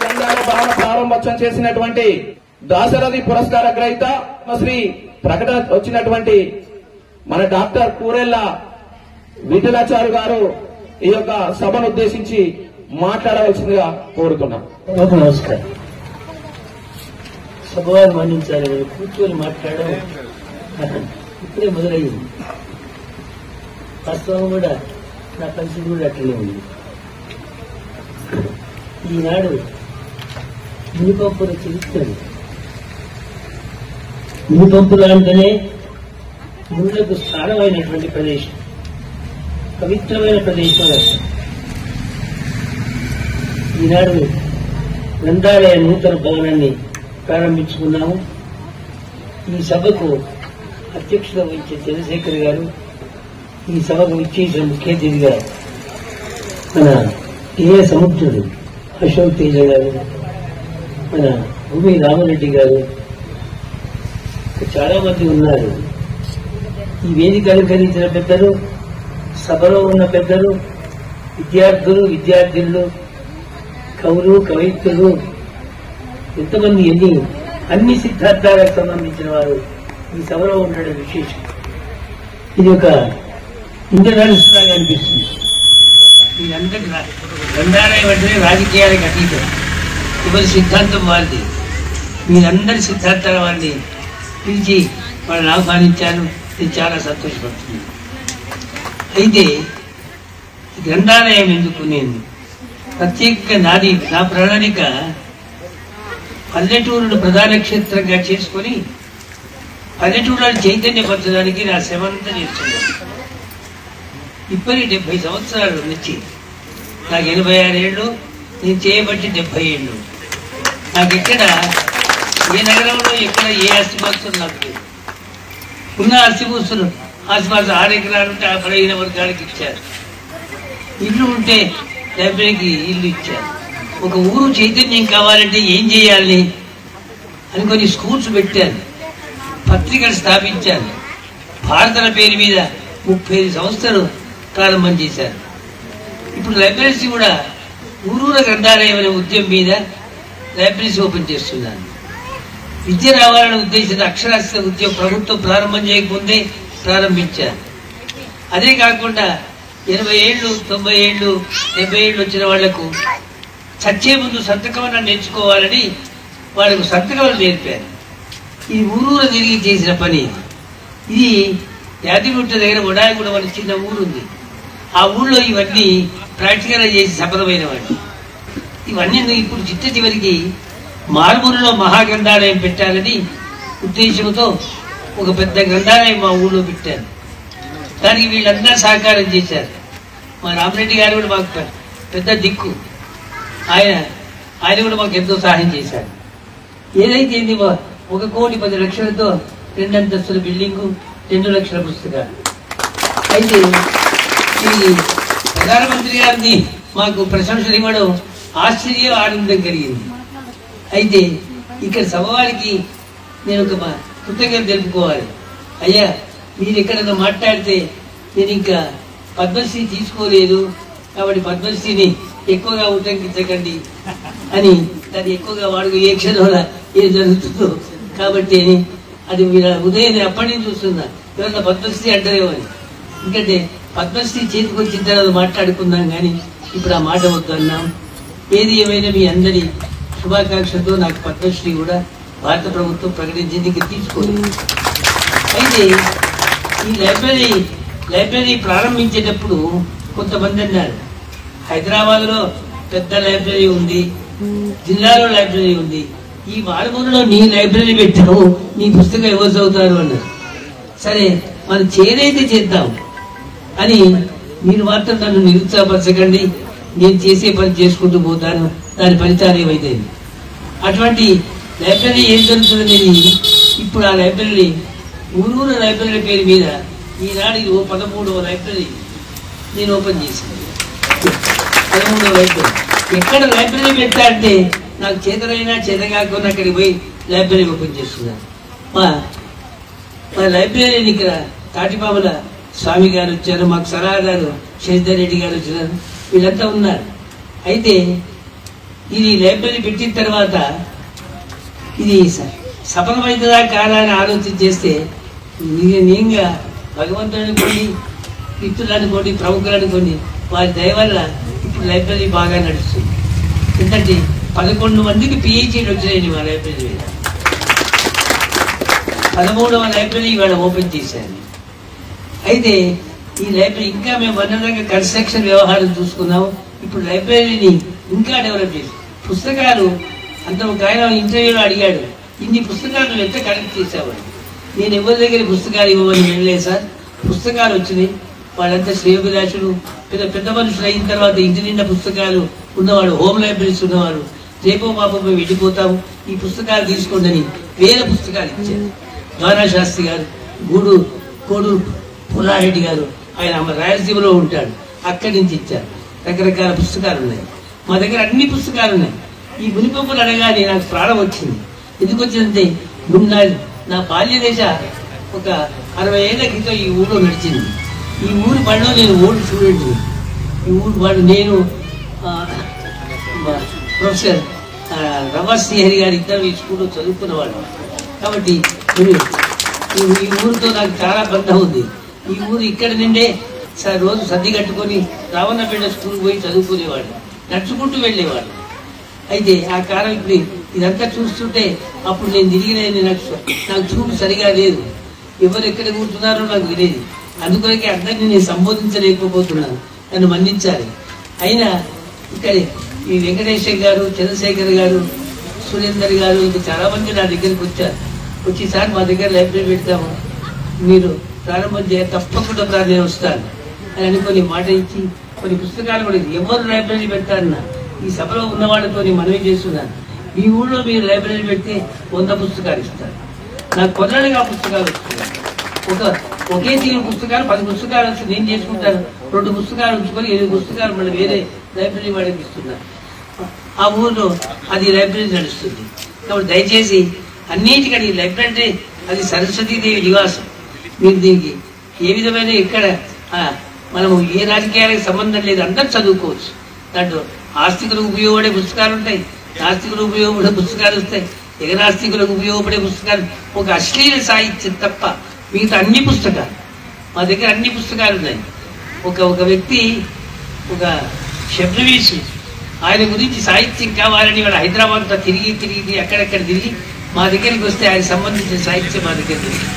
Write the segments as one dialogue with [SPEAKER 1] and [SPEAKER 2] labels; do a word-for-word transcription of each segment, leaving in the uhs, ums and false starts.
[SPEAKER 1] గ్రంథాల భవన ప్రారంభోత్సవం చేసినటువంటి దాశరథి పురస్కార గ్రహీత శ్రీ ప్రకటన వచ్చినటువంటి మన డాక్టర్ కూరెళ్ల విఠలాచార్య గారు ఈ యొక్క సభను ఉద్దేశించి మాట్లాడవలసిందిగా కోరుతున్నాం.
[SPEAKER 2] నమస్కారం. సభవారు మన్నించాలి, కూర్చొని మాట్లాడడం ఇప్పుడే మొదలయ్యింది. వాస్తవం కూడా నా పరిస్థితి కూడా అట్లనే ఉంది. ఈనాడు మునిపంపుల చరిత్రలు, మునిపంపులు అంటేనే మునులకు స్థానమైనటువంటి ప్రదేశం, పవిత్రమైన ప్రదేశం. ఈనాడు గ్రంథాలయ నూతన భవనాన్ని ప్రారంభించుకున్నాము. ఈ సభకు అధ్యక్షత వహించే చంద్రశేఖర్ గారు, ఈ సభకు ఇచ్చేసిన ముఖ్య అతిథిగా మన ఏ సముద్రుడు అశోక్ తేజ గారు, మన భూమి రామరెడ్డి గారు, చాలా మంది ఉన్నారు. ఈ వేదిక అలంకరించిన పెద్దలు, సభలో ఉన్న పెద్దలు, విద్యార్థులు, విద్యార్థినులు, కవులు, కవయిత్రులు, ఎంతమంది ఎన్ని అన్ని సిద్ధాంతాలకు సంబంధించిన వారు ఈ సభలో ఉండడం విశేషం. ఇది ఒక ఇంటర్నేషనల్ లాగా అనిపిస్తుంది. ఇదంతటి గ్రంథాలయం అంటే రాజకీయాలకు అతీతం. ఎవరి సిద్ధాంతం వారిది. మీరందరి సిద్ధాంతాల వారిని పిలిచి వాళ్ళని ఆహ్వానించాను. ఇది చాలా సంతోషపడుతుంది. అయితే గ్రంథాలయం ఎందుకు నేను ప్రత్యేకంగా నాది నా ప్రణాళిక పల్లెటూరును ప్రధాన క్షేత్రంగా చేసుకుని పల్లెటూరులను చైతన్యపరచడానికి నా శ్రమంతా చేస్తున్నాను. ఇప్పటి డెబ్బై సంవత్సరాలు వచ్చి నాకు ఎనభై ఆరేళ్ళు, నేను చేయబట్టి డెబ్బై ఏళ్ళు. నాకు ఎక్కడ ఏ నగరంలో ఎక్కడ ఏ ఆస్తిపాస్తులు నాకు లేదు. ఉన్న ఆస్తిపాస్తులు ఆస్తిపాస్తులు ఆరు ఎకరాలు ఉంటే ఆ పదిహేను వర్గాలకు ఇచ్చారు. ఇల్లు ఉంటే లైబ్రరీకి ఇల్లు ఇచ్చారు. ఒక ఊరు చైతన్యం కావాలంటే ఏం చేయాలి అని కొన్ని స్కూల్స్ పెట్టాను, పత్రికలు స్థాపించాను. భారతల పేరు మీద ముప్పై ఐదు సంస్థలు ప్రారంభం చేశారు. ఇప్పుడు లైబ్రరీస్ కూడా ఊరూర గ్రంథాలయం అనే ఉద్యమం మీద లైబ్రరీస్ ఓపెన్ చేస్తున్నాను. విద్య రావాలనే ఉద్దేశంతో అక్షరాస్యత ఉద్యమం ప్రభుత్వం ప్రారంభం చేయకముందే ప్రారంభించారు. అదే కాకుండా ఎనభై ఏళ్ళు, తొంభై ఏళ్ళు, డెబ్బై ఏళ్ళు వచ్చిన వాళ్లకు చచ్చే ముందు సంతకమన్నా నేర్చుకోవాలని వాళ్ళకు సంతకం నేర్పారు. ఇది ఊరూర తిరిగి చేసిన పని. ఇది యాదిగుట్ట దగ్గర వడాయగూడ అని చిన్న ఊరుంది. ఆ ఊళ్ళో ఇవన్నీ ప్రాక్టికల్గా చేసి సఫలమైన వాడు. ఇవన్నీ ఇప్పుడు చిట్ట చివరికి మార్మూరులో మహాగ్రంథాలయం పెట్టాలని ఉద్దేశంతో ఒక పెద్ద గ్రంథాలయం మా ఊళ్ళో పెట్టారు. దానికి వీళ్ళందరూ సహకారం చేశారు. మా రామరెడ్డి గారు కూడా మాకు పెద్ద దిక్కు. ఆయన ఆయన కూడా మాకు ఎంతో సహాయం చేశారు. ఏదైతే ఒక కోటి పది లక్షలతో రెండంతస్తుల బిల్డింగు, రెండు లక్షల పుస్తకాలు. అయితే ఈ ప్రధానమంత్రి గారిని మాకు ప్రశంసలు ఇవ్వడం ఆశ్చర్యం, ఆనందం కలిగింది. అయితే ఇక్కడ సభవారికి నేను ఒక కృతజ్ఞత తెలుపుకోవాలి. అయ్యా, మీరు ఎక్కడన్నా మాట్లాడితే నేను ఇంకా పద్మశ్రీ తీసుకోలేదు కాబట్టి పద్మశ్రీని ఎక్కువగా ఉటంకించకండి అని, దాన్ని ఎక్కువగా వాడుకు ఏ క్షణంలో ఏం జరుగుతుందో కాబట్టి అని అది మీరు ఉదయం నేను అప్పటి నుంచి చూస్తున్నా. ఎవరన్నా పద్మశ్రీ అంటారేమో అని. ఎందుకంటే పద్మశ్రీ చేతికి వచ్చిన తర్వాత మాట్లాడుకుందాం, కానీ ఇప్పుడు ఆ మాట వద్దు అన్నాం. ఏది ఏమైనా మీ అందరి శుభాకాంక్షలతో నాకు పద్మశ్రీ కూడా భారత ప్రభుత్వం ప్రకటించింది, ఇంకా తీసుకోలేదు. అయితే ఈ లైబ్రరీ లైబ్రరీ ప్రారంభించేటప్పుడు కొంతమంది అన్నారు, హైదరాబాద్లో పెద్ద లైబ్రరీ ఉంది, జిల్లాలో లైబ్రరీ ఉంది, ఈ మారుమూలలో నీ లైబ్రరీ పెట్టావు, నీ పుస్తకం ఎవరు చదువుతారు అన్నారు. సరే, మనం చేదైతే చేద్దాం అని మీరు మాత్రం నన్ను నిరుత్సాహపరచకండి, నేను చేసే పని చేసుకుంటూ పోతాను, దాని ఫలితాలు ఏమైతే. అటువంటి లైబ్రరీ ఏం జరుగుతుందనేది ఇప్పుడు ఆ లైబ్రరీ ఊరూరు లైబ్రరీ పేరు మీద ఈనాడు ఓ పదమూడవ లైబ్రరీ నేను ఓపెన్ చేశాను. పదమూడవ లైబ్రరీ ఎక్కడ లైబ్రరీ పెట్టా అంటే నాకు చేతనైనా చేతగాకుండా అక్కడికి పోయి లైబ్రరీ ఓపెన్ చేస్తున్నాను. మా మా లైబ్రరీని ఇక్కడ తాటిపాముల స్వామి గారు వచ్చారు, మాకు సలహా గారు శశిధర్ రెడ్డి గారు వచ్చినారు, వీళ్ళంతా ఉన్నారు. అయితే ఇది లైబ్రరీ పెట్టిన తర్వాత ఇది సఫలమైందా కాదా అని ఆలోచన చేస్తే నేనుగా భగవంతుని కొన్ని మిత్రులు అనుకోండి, ప్రముఖులు అనుకోండి, వారి దయ వల్ల ఇప్పుడు లైబ్రరీ బాగా నడుస్తుంది. ఎందుకంటే పదకొండు మందికి పిహెచ్డీలు వచ్చినాయి మా లైబ్రరీ మీద. పదమూడవ లైబ్రరీ ఇవాళ ఓపెన్ చేశాను. అయితే ఈ లైబ్రరీ ఇంకా మేము వనరంగా కన్స్ట్రక్షన్ వ్యవహారం చూసుకున్నాము. ఇప్పుడు లైబ్రరీని ఇంకా డెవలప్ చేసి పుస్తకాలు అంత ఒక ఆయన ఇంటర్వ్యూలో అడిగాడు, ఇన్ని పుస్తకాలు నువ్వు ఎంత కలెక్ట్ చేసావని. నేను ఎవరి దగ్గర పుస్తకాలు ఇవ్వమని వెళ్ళలేదు సార్, పుస్తకాలు వచ్చినాయి. వాళ్ళంతా శ్రేయోభిలాషులు, పెద్ద పెద్ద మనుషులు అయిన తర్వాత ఇంటి నిండా పుస్తకాలు ఉన్నవాడు, హోమ్ లైబ్రరీస్ ఉన్నవారు. రేపో పాపో మేము వెళ్ళిపోతాము, ఈ పుస్తకాలు తీసుకోండి అని వేల పుస్తకాలు ఇచ్చారు. ద్వారా శాస్త్రి గారు, గూడు కోడూరు పుల్లారెడ్డి గారు, ఆయన రాయలసీమలో ఉంటాడు, అక్కడి నుంచి ఇచ్చారు. రకరకాల పుస్తకాలు ఉన్నాయి మా దగ్గర, అన్ని పుస్తకాలు ఉన్నాయి. ఈ మునిపప్పులు అనగానే నాకు ప్రాణం వచ్చింది. ఎందుకు వచ్చిందంటే నా నా బాల్య దశ ఒక అరవై ఏళ్ల క్రితం ఈ ఊళ్ళో నడిచింది. ఈ ఊరు బడిలో నేను ఓల్డ్ స్టూడెంట్. ఈ ఊరు బడి నేను ప్రొఫెసర్ రమా శ్రీహరి గారి ఇద్దరు ఈ స్కూల్లో చదువుకున్నవాడు. కాబట్టి ఈ ఊరితో నాకు చాలా బంధం ఉంది. ఈ ఊరు ఇక్కడ నుండే సార్ రోజు సర్ది కట్టుకొని రావణపేట స్కూల్కి పోయి చదువుకునేవాడు, నడుచుకుంటూ వెళ్ళేవాడు. అయితే ఆ కాలం ఇప్పుడు ఇదంతా చూస్తుంటే అప్పుడు నేను తిరిగిన నాకు నాకు చూపు సరిగా లేదు, ఎవరు ఎక్కడ కూర్చున్నారో నాకు తెలియదు. అందుకొరకే అందరినీ నేను సంబోధించలేకపోతున్నాను, నన్ను మన్నించాలి. అయినా ఇక్కడ ఈ వెంకటేశ్వర్ గారు, చంద్రశేఖర్ గారు, సురేందర్ గారు, ఇంకా చాలా మంది నా దగ్గరికి వచ్చారు. వచ్చి సార్ మా దగ్గర లైబ్రరీ పెడతాము, మీరు ప్రారంభం చేయ తప్పకుండా నేను వస్తాను అని అనుకొని మాట ఇచ్చి కొన్ని పుస్తకాలు కూడా ఎవరు లైబ్రరీ పెడతారన్నా ఈ సభలో ఉన్న వాళ్ళతో మనవి చేస్తున్నాను. ఈ ఊళ్ళో మీరు లైబ్రరీ పెడితే వంద పుస్తకాలు ఇస్తారు. నాకు కొన్నాళ్ళుగా పుస్తకాలు వస్తున్నాయి. ఒక ఒకే తీరు పుస్తకాలు పది పుస్తకాలు వచ్చి నేను చేసుకుంటాను. రెండు పుస్తకాలు ఉంచుకొని ఎనిమిది పుస్తకాలు మళ్ళీ వేరే లైబ్రరీ వాడికి ఇస్తున్నాను. ఆ ఊళ్ళో అది లైబ్రరీ నడుస్తుంది. కాబట్టి దయచేసి అన్నిటికీ లైబ్రరీ అది సరస్వతీదేవి నివాసం. మీరు దీనికి ఏ విధమైన ఇక్కడ మనము ఏ రాజకీయాలకు సంబంధం లేదు, అందరూ చదువుకోవచ్చు. దాంట్లో ఆస్తికులకు ఉపయోగపడే పుస్తకాలు ఉంటాయి, నాస్తికులకు ఉపయోగపడే పుస్తకాలు వస్తాయి, ఎగనాస్తికులకు ఉపయోగపడే పుస్తకాలు, ఒక అశ్లీల సాహిత్యం తప్ప మిగతా అన్ని పుస్తకాలు మా దగ్గర అన్ని పుస్తకాలు ఉన్నాయి. ఒక ఒక వ్యక్తి ఒక శబ్దవీసి ఆయన గురించి సాహిత్యం కావాలని వాడు హైదరాబాద్లో తిరిగి తిరిగి అక్కడెక్కడ తిరిగి మా దగ్గరికి వస్తే ఆయన సంబంధించిన సాహిత్యం మా దగ్గర తిరిగి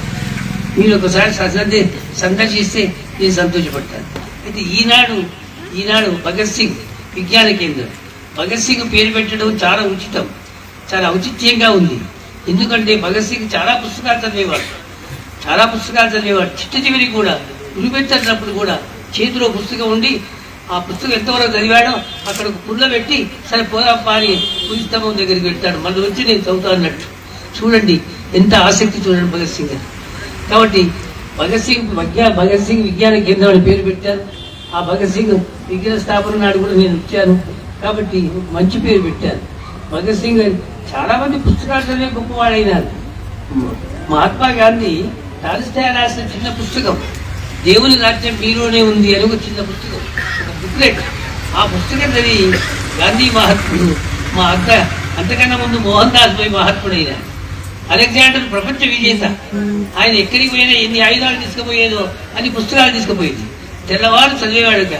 [SPEAKER 2] మీరు ఒకసారి సందర్శిస్తే నేను సంతోషపడతాను. అయితే ఈనాడు ఈనాడు భగత్ సింగ్ విజ్ఞాన కేంద్రం, భగత్ సింగ్ పేరు పెట్టడం చాలా ఉచితం, చాలా ఔచిత్యంగా ఉంది. ఎందుకంటే భగత్ సింగ్ చాలా పుస్తకాలు చదివేవాడు, చాలా పుస్తకాలు చదివేవాడు. చిట్ట చివరి కూడా ఉరిపెట్టినప్పుడు కూడా చేతిలో పుస్తకం ఉండి ఆ పుస్తకం ఎంతవరకు చదివాడో అక్కడ పుల్ల పెట్టి సరే పోరా పారి పుస్తకం దగ్గరికి పెడతాడు, మళ్ళీ వచ్చి నేను చదువుతా అన్నట్టు. చూడండి ఎంత ఆసక్తి, చూడండి భగత్ సింగ్ అని. కాబట్టి భగత్ సింగ్ విజ్ఞా భగత్ సింగ్ విజ్ఞాన కేంద్రం అని పేరు పెట్టారు. ఆ భగత్ సింగ్ విగ్రహ స్థాపన నాడు కూడా నేను ఇచ్చాను. కాబట్టి మంచి పేరు పెట్టాను. భగత్ సింగ్ చాలా మంది పుస్తకాలు చదివే గొప్పవాడైనారు. మహాత్మా గాంధీ టాల్స్టాయ్ రాసిన చిన్న పుస్తకం దేవుని రాజ్యం మీలోనే ఉంది అని ఒక చిన్న పుస్తకం, ఒక బుక్లెట్. ఆ పుస్తకం చదివి గాంధీ మహాత్ముడు, మా అక్క అంతకన్నా ముందు మోహన్ దాస్ పోయి మహాత్ముడైన అలెగ్జాండర్ ప్రపంచ విజేత, ఆయన ఎక్కడికి పోయినా ఎన్ని ఆయుధాలు తీసుకుపోయేదో అన్ని పుస్తకాలు తీసుకుపోయేది. తెల్లవారు చదివేవాడుగా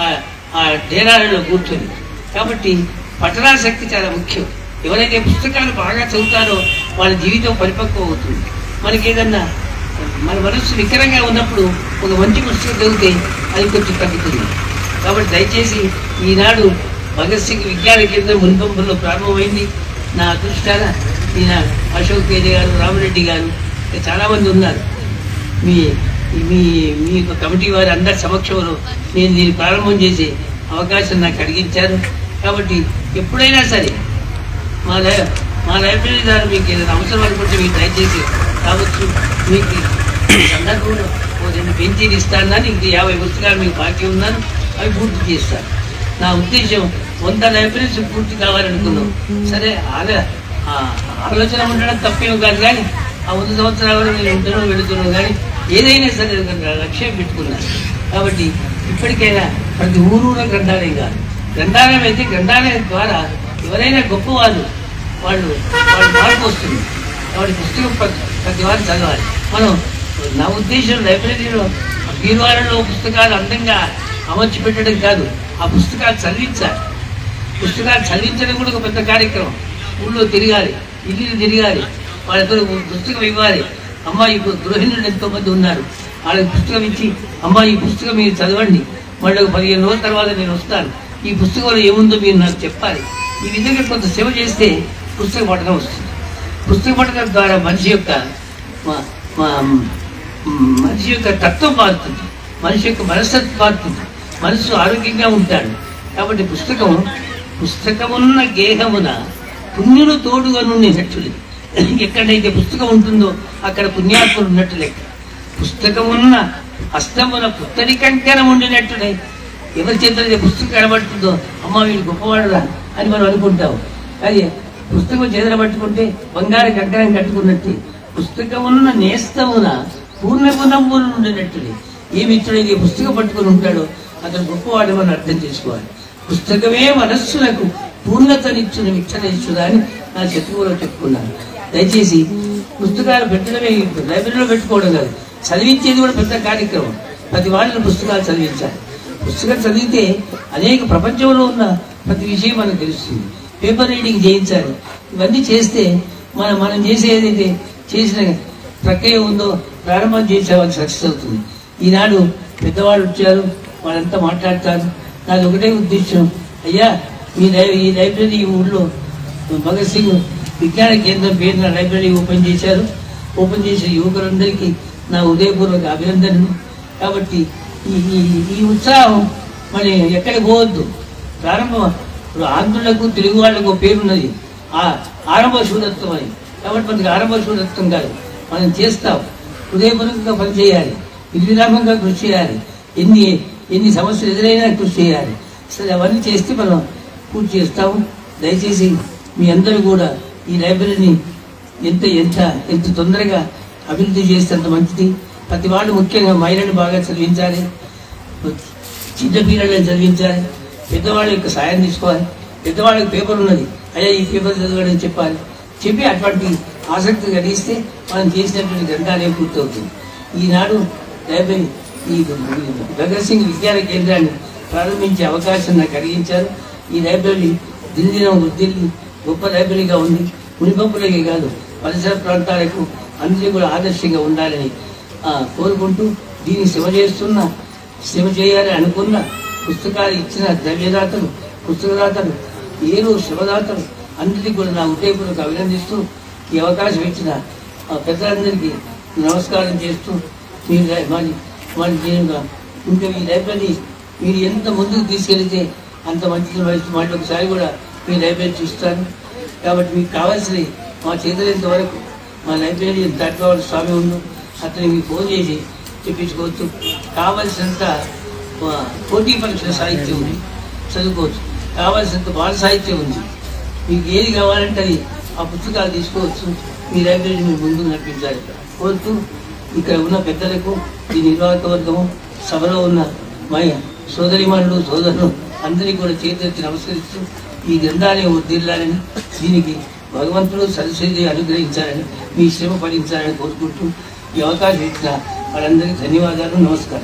[SPEAKER 2] ఆ డేరాలలో కూర్చొని. కాబట్టి పఠనాశక్తి చాలా ముఖ్యం. ఎవరైతే పుస్తకాలు బాగా చదువుతారో వాళ్ళ జీవితం పరిపక్వం అవుతుంది. మనకి ఏదన్నా మన మనస్సు వికరంగా ఉన్నప్పుడు ఒక మంచి పుస్తకం చదివితే అది కొంచెం తగ్గుతుంది. కాబట్టి దయచేసి ఈనాడు భగత్ సింగ్ విజ్ఞాన కేంద్రం మున్పంపుల్లో ప్రారంభమైంది. నా అదృష్టాన ఈయన అశోక్ తేజ గారు, రామరెడ్డి గారు చాలా మంది ఉన్నారు. మీ మీ మీ యొక్క కమిటీ వారి అందరి సమక్షంలో నేను దీన్ని ప్రారంభం చేసే అవకాశం నాకు కలిగించారు. కాబట్టి ఎప్పుడైనా సరే మా లై మా లైబ్రరీ ద్వారా మీకు ఏదైనా అవసరం అనుకుంటే మీకు దయచేసి కావచ్చు. మీకు సందర్భంలో ఓ రెండు బెంచీలు ఇస్తానని ఇంక యాభై పుస్తకాలు మీకు బాకీ ఉన్నాను, అవి పూర్తి చేస్తాను. నా ఉద్దేశం వంద లైబ్రరీస్ పూర్తి కావాలనుకున్నాం. సరే ఆలో ఆలోచన ఉండడం తప్పేం కాదు, కానీ ఆ వంద సంవత్సరాలు నేను ఉంటున్నాను వెళుతున్నాను, కానీ ఏదైనా సరే లక్ష్యం పెట్టుకున్నాను. కాబట్టి ఇప్పటికైనా ప్రతి ఊరూర గ్రంథాలయం కాదు, గ్రంథాలయం అయితే గ్రంథాలయం ద్వారా ఎవరైనా గొప్పవాళ్ళు వాళ్ళు వాళ్ళు మార్పు వస్తుంది. కాబట్టి పుస్తకం ప్రతి వారు చదవాలి. మనం నా ఉద్దేశం లైబ్రరీలో బీరువాలలో పుస్తకాలు అందంగా అమర్చి పెట్టడం కాదు, ఆ పుస్తకాలు చదివించాలి. పుస్తకాలు చదివించడం కూడా ఒక పెద్ద కార్యక్రమం. ఊళ్ళో తిరగాలి, ఇల్లు తిరగాలి, వాళ్ళతో పుస్తకం ఇవ్వాలి. అమ్మాయి గృహిణులు ఎంతో మంది ఉన్నారు, వాళ్ళకి పుస్తకం ఇచ్చి అమ్మ ఈ పుస్తకం మీరు చదవండి, మళ్ళీ ఒక పదిహేను రోజుల తర్వాత నేను వస్తాను, ఈ పుస్తకంలో ఏముందో మీరు నాకు చెప్పాలి. ఈ విధంగా కొంత సేవ చేస్తే పుస్తక పఠనం వస్తుంది. పుస్తక పఠనం ద్వారా మనిషి యొక్క మనిషి యొక్క తత్వం మారుతుంది, మనిషి యొక్క మనస్తత్వం మారుతుంది, మనసు ఆరోగ్యంగా ఉంటాడు. కాబట్టి పుస్తకం పుస్తకమున్న గేహమున పుణ్యులు తోడుగా నుండినట్టుది. ఎక్కడైతే పుస్తకం ఉంటుందో అక్కడ పుణ్యాత్ములు ఉన్నట్టు లెక్క. పుస్తకమున్న హస్తమున పుత్తడి కంకణం ఉండినట్టునే ఎవరి చేతులైతే పుస్తకం కనబడుతుందో అమ్మ వీళ్ళు గొప్పవాడురా అని మనం అనుకుంటాం. అది పుస్తకం చేతులు పట్టుకుంటే బంగారు కంకణం కట్టుకున్నట్టు పుస్తకమున్న నేస్తమున పూర్ణగుణములు ఉండినట్టుది. ఏ మిత్రుడైతే పుస్తకం పట్టుకుని ఉంటాడో అతను గొప్పవాడు మనం అర్థం చేసుకోవాలి. పుస్తకమే మనస్సులకు పూర్ణతనిచ్చున విచ్చనిచ్చుదా అని నా శత్రువులో చెప్పుకున్నాను. దయచేసి పుస్తకాలు పెట్టడమే లైబ్రరీలో పెట్టుకోవడం కాదు, చదివించేది కూడా పెద్ద కార్యక్రమం. ప్రతి వాళ్ళని పుస్తకాలు చదివించాలి. పుస్తకం చదివితే అనేక ప్రపంచంలో ఉన్న ప్రతి విషయం మనకు తెలుస్తుంది. పేపర్ రీడింగ్ చేయించాలి. ఇవన్నీ చేస్తే మనం మనం చేసే ఏదైతే చేసిన ప్రక్రియ ఉందో ప్రారంభం చేసే వాళ్ళకి సక్సెస్ అవుతుంది. ఈనాడు పెద్దవాళ్ళు వచ్చారు, వాళ్ళంతా మాట్లాడతారు. నాది ఒకటే ఉద్దేశం, అయ్యా మీ లై ఈ లైబ్రరీ ఈ ఊళ్ళో భగత్ సింగ్ విజ్ఞాన కేంద్రం పేరున లైబ్రరీ ఓపెన్ చేశారు. ఓపెన్ చేసే యువకులందరికీ నా ఉదయపూర్వక అభినందనలు. కాబట్టి ఈ ఈ ఉత్సాహం మరి ఎక్కడికి పోవద్దు. ప్రారంభం ఇప్పుడు ఆంధ్రులకు తెలుగు వాళ్ళకు పేరున్నది ఆ ఆరంభ శూరత్వం అని. కాబట్టి మనకి ఆరంభ శూరత్వం కాదు, మనం చేస్తాం. హృదయపూర్వకంగా పనిచేయాలి, నిర్విరామంగా కృషి చేయాలి, ఎన్ని ఎన్ని సమస్యలు ఎదురైనా కృషి చేయాలి. సరే అవన్నీ చేస్తే మనం పూర్తి చేస్తాము. దయచేసి మీ అందరూ కూడా ఈ లైబ్రరీని ఎంత ఎంత ఎంత తొందరగా అభివృద్ధి చేస్తే అంత మంచిది. ప్రతి వాళ్ళు ముఖ్యంగా మహిళలను బాగా చదివించాలి, చిన్న పిల్లలను చదివించాలి, పెద్దవాళ్ళ యొక్క సాయం తీసుకోవాలి. పెద్దవాళ్ళకి పేపర్ ఉన్నది, అయ్యా ఈ పేపర్ చదవడం చెప్పాలి. చెప్పి అటువంటి ఆసక్తి కలిగిస్తే మనం చేసినటువంటి గ్రంథాలయం పూర్తవుతుంది. ఈనాడు లైబ్రరీ ఈ భగత్ సింగ్ విజ్ఞాన కేంద్రాన్ని ప్రారంభించే అవకాశం నాకు కలిగించారు. ఈ లైబ్రరీ దినదినం వృద్ధిల్లి గొప్ప లైబ్రరీగా ఉంది. మునిపంపులకే కాదు పరిసర ప్రాంతాలకు అందరికీ కూడా ఆదర్శంగా ఉండాలని కోరుకుంటూ దీన్ని సేవ చేస్తున్న సేవ చేయాలని అనుకున్న పుస్తకాలు ఇచ్చిన ద్రవ్యదాతలు, పుస్తకదాతలు, ఏరు శివదాతలు అందరికీ కూడా నా ఉదయపూర్వక అభినందిస్తూ ఈ అవకాశం ఇచ్చిన పెద్దలందరికీ నమస్కారం చేస్తూ మీరు మరి మరి నేను ఇంకా ఈ లైబ్రరీ మీరు ఎంత ముందుకు తీసుకెళ్తే అంత మంచిది. మళ్ళీ ఒకసారి కూడా మీ లైబ్రరీ చూస్తాను. కాబట్టి మీకు కావాల్సినవి మా చేతులంత వరకు మా లైబ్రరీ తట్టుకోవాలి స్వామి ఉండు అతను మీకు ఫోన్ చేసి చెప్పించుకోవచ్చు. కావలసినంత పోటీ పరీక్షల సాహిత్యం ఉంది, చదువుకోవచ్చు. కావాల్సినంత బాల సాహిత్యం ఉంది. మీకు ఏది కావాలంటే అది ఆ పుస్తకాలు తీసుకోవచ్చు. మీ లైబ్రరీని మీరు ముందుకు నడిపించాలి కోరుతూ ఇక్కడ ఉన్న పెద్దలకు, ఈ నిర్వాహక వర్గము, సభలో ఉన్న మా సోదరిమణులు సోదరులు అందరికీ కూడా చేతులెత్తి నమస్కరిస్తూ ఈ గ్రంథాలయం ఉద్దిల్లాలని, దీనికి భగవంతుడు సరస్వతి అనుగ్రహించాలని, మీ శ్రమ ఫలించాలని కోరుకుంటూ ఈ అవకాశం ఇచ్చిన వాళ్ళందరికీ ధన్యవాదాలు, నమస్కారం.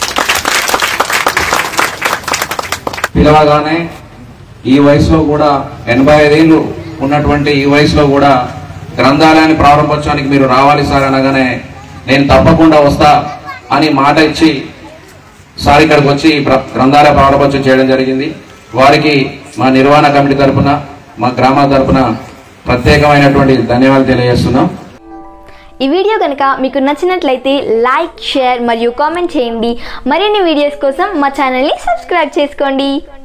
[SPEAKER 1] పిలవగానే ఈ వయసులో కూడా ఎనభై ఐదేళ్ళు ఉన్నటువంటి ఈ వయసులో కూడా గ్రంథాలయాన్ని ప్రారంభోత్సవానికి మీరు రావాలి సార్ అనగానే నేను తప్పకుండా వస్తా అని మాట ఇచ్చి సార్ ఇక్కడికి వచ్చి గ్రంథాలయ ప్రారంభోత్సవం చేయడం జరిగింది. వారికి మా నిర్వహణ కమిటీ తరఫున, మా గ్రామ తరఫున ప్రత్యేకమైనటువంటి ధన్యవాదాలు తెలియజేస్తున్నాం.
[SPEAKER 3] ఈ వీడియో కనుక మీకు నచ్చినట్లయితే లైక్, షేర్ మరియు కామెంట్ చేయండి. మరిన్ని వీడియోస్ కోసం మా ఛానల్ని సబ్స్క్రైబ్ చేసుకోండి.